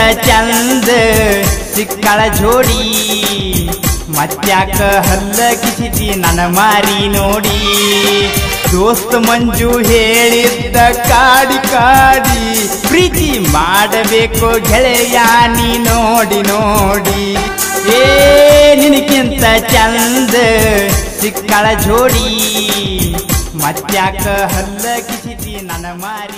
ಚಂದ ಸಿಕ್ಕಳ ಜೋಡಿ ಮತ್ತ್ಯಾಕ ಹಲ್ಲ ಕಿಸಿತಿ ನನ್ನ ಮಾರಿ ನೋಡಿ ದೋಸ್ತ ಮಂಜು ಹೇಳಿದ್ದ ಕಾಡಿ ಕಾಡಿ ಪ್ರೀತಿ ಮಾಡಬೇಕು ಗೆಳೆಯ ನೀ ನೋಡಿ ನೋಡಿ ಏ ನಿನಕ್ಕಿಂತ ಚಂದ ಸಿಕ್ಕಳ ಜೋಡಿ ಮತ್ತ್ಯಾಕ ಹಲ್ಲ ಕಿಸಿತಿ ನನ್ನ ಮಾರಿ